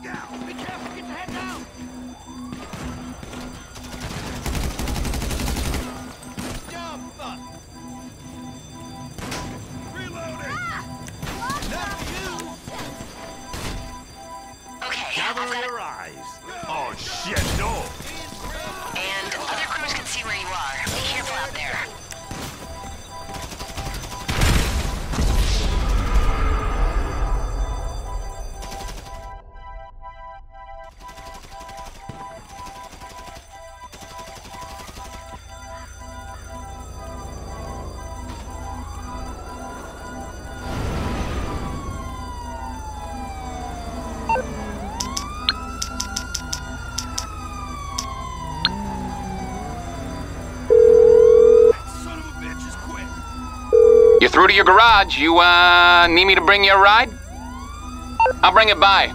Be careful, get your head down! Jump up! Reloading! Not you! Okay, Cover your eyes! Oh shit, no! and other crews can see where you are. Be careful out there. Son of a bitch is quick! You're through to your garage. You, need me to bring you a ride? I'll bring it by.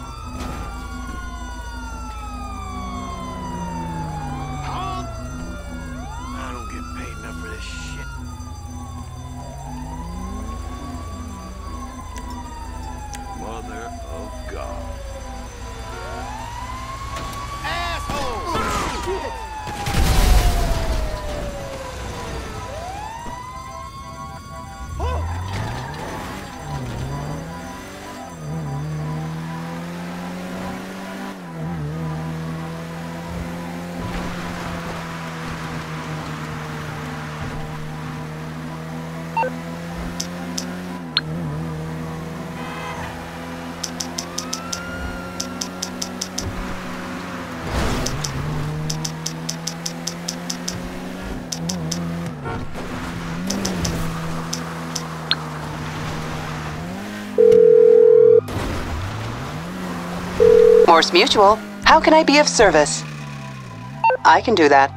Huh? I don't get paid enough for this shit. Mother of God. Asshole! Morse Mutual, how can I be of service? I can do that.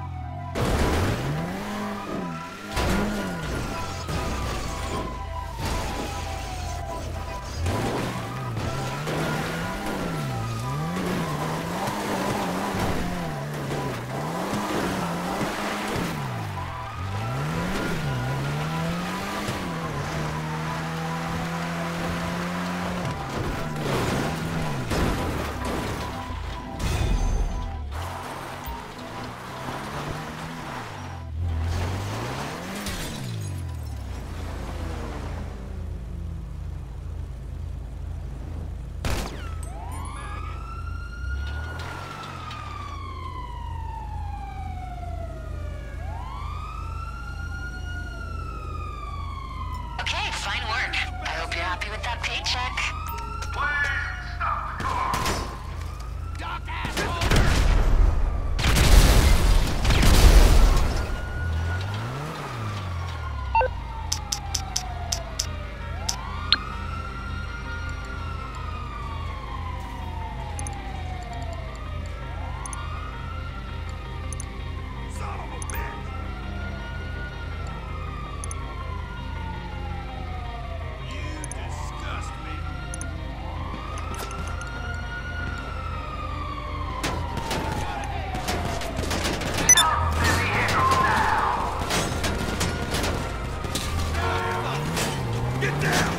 Okay, fine work. I hope you're happy with that paycheck. Doc, asshole! Son of a bitch! You disgust me. Get down!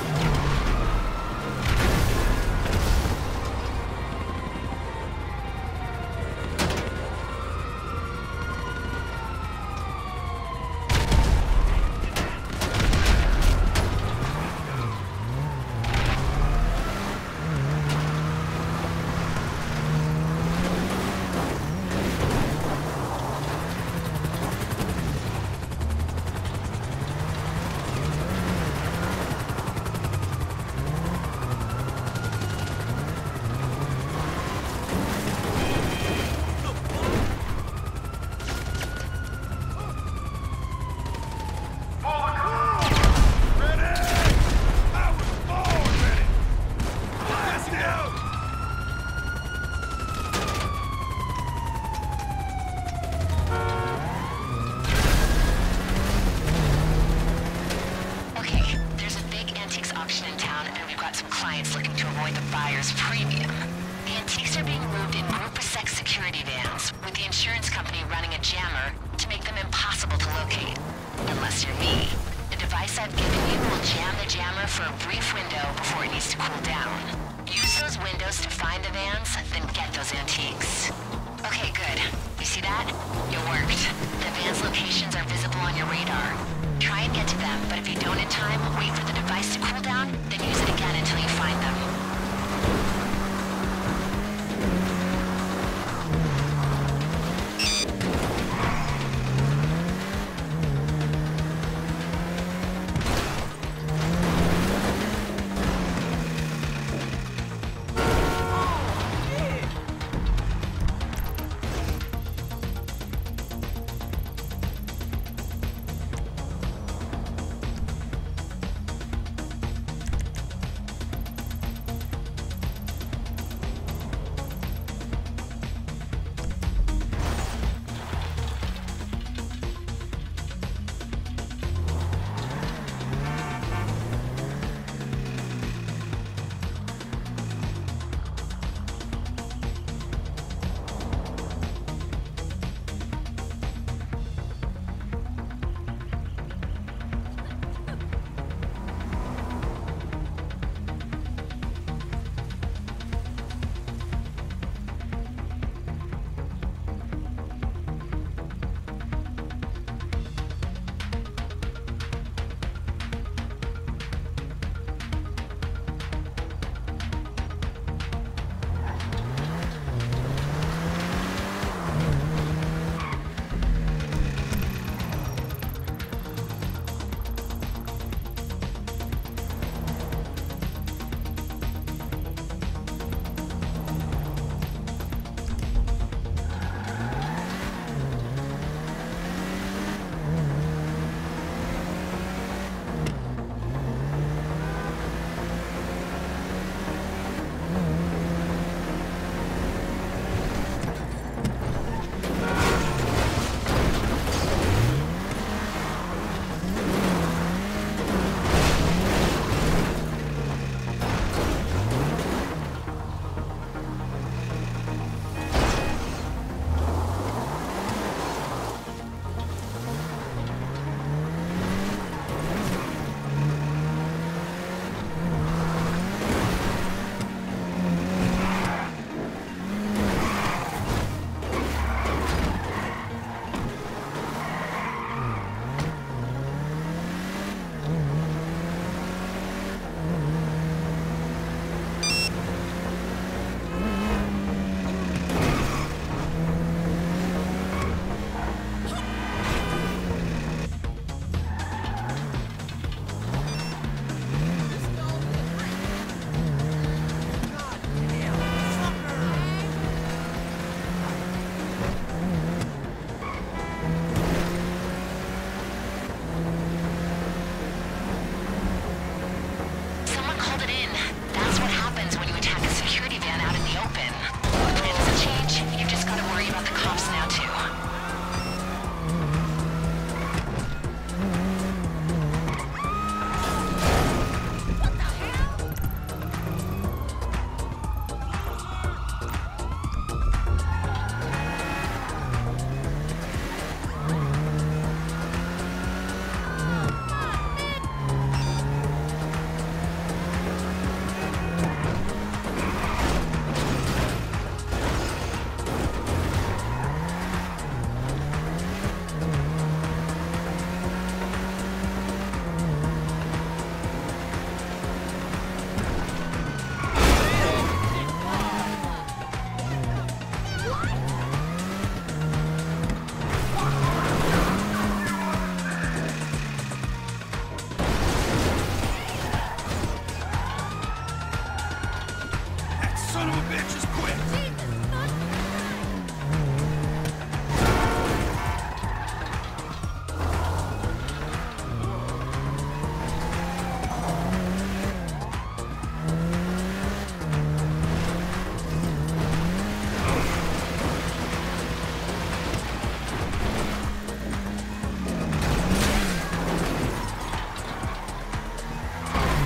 Okay, there's a big antiques auction in town, and we've got some clients looking to avoid the buyer's premium. The antiques are being moved in group of sex security vans, with the insurance company running a jammer to make them impossible to locate. Unless you're me. The device I've given you will jam the jammer for a brief window before it needs to cool down. Use those windows was to find the vans, then get those antiques. Okay, good. You see that? You worked. The vans' locations are visible on your radar. Try and get to them, but if you don't in time, wait for the device to cool down, then use it again until you find them.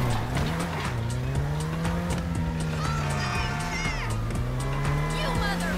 You mother...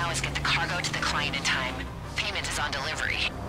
now is get the cargo to the client in time. Payment is on delivery.